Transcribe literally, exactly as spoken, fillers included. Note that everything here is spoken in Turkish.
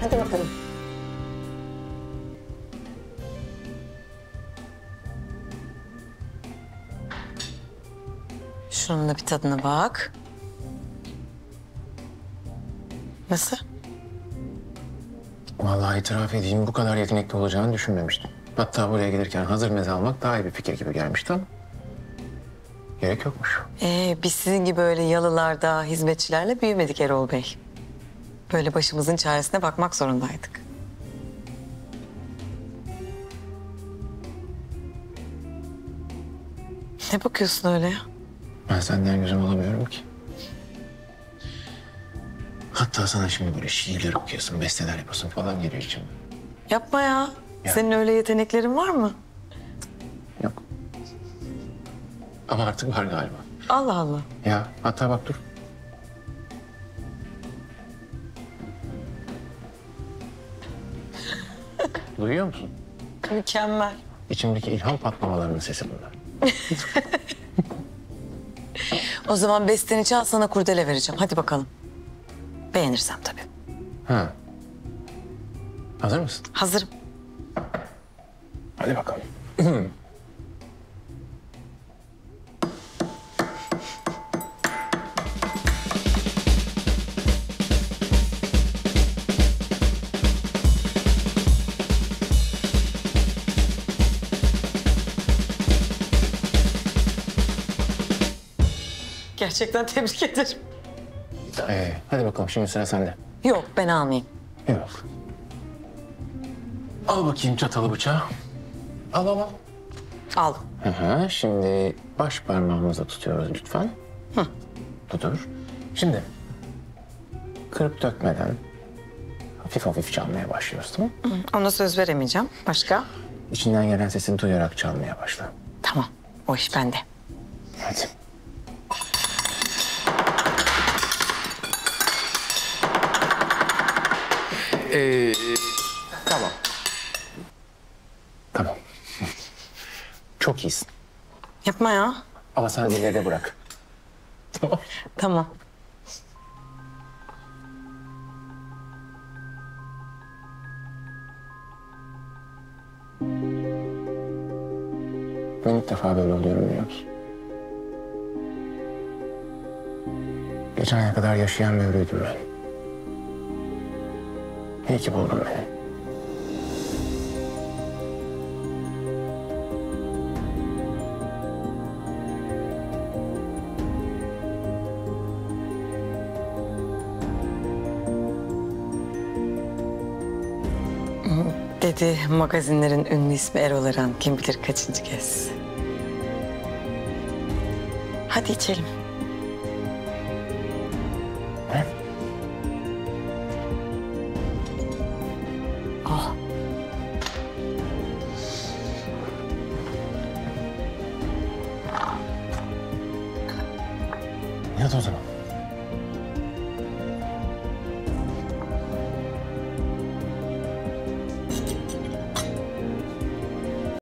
Hadi bakalım. Şunun da bir tadına bak. Nasıl? Vallahi itiraf edeyim, bu kadar yetenekli olacağını düşünmemiştim. Hatta buraya gelirken hazır meze almak daha iyi bir fikir gibi gelmişti ama gerek yokmuş. Ee, biz sizin gibi öyle yalılarda hizmetçilerle büyümedik Erol Bey. Böyle başımızın çaresine bakmak zorundaydık. Ne bakıyorsun öyle ya? Ben senden gözüm alamıyorum ki. Hatta sana şimdi böyle şiirler okuyorsun, besteler yapıyorsun falan geliyor içime. Yapma ya. Ya. Senin öyle yeteneklerin var mı? Yok. Ama artık var galiba. Allah Allah. Ya hatta bak dur. Duyuyor musun? Mükemmel. İçimdeki ilham patlamalarının sesi bunlar. O zaman besteni çal, sana kurdele vereceğim. Hadi bakalım. Beğenirsem tabii. Ha. Hazır mısın? Hazırım. Hadi bakalım. Gerçekten tebrik ederim. Ee, hadi bakalım, şimdi sıra sende. Yok, ben almayayım. Yok. Al bakayım çatalı bıçağı. Al al al. Aldım. Hı hı. Şimdi baş parmağımızla tutuyoruz lütfen. Hı. Tutur. Şimdi kırıp dökmeden hafif hafif çalmaya başlıyoruz, tamam mı? Ona söz veremeyeceğim. Başka? İçinden gelen sesini duyarak çalmaya başla. Tamam. O iş bende. Hadi. Ee, tamam. Tamam. Çok iyisin. Yapma ya. Ama sen ileride bırak. Tamam. Tamam. Ben ilk defa böyle oluyorum, biliyor musun? Geçen aya kadar yaşayan bir ölüydüm ben. İyi ki buldun beni. Dedi magazinlerin ünlü ismi Erol Eren. Kim bilir kaçıncı kez. Hadi içelim. He? Oh. Yat o zaman.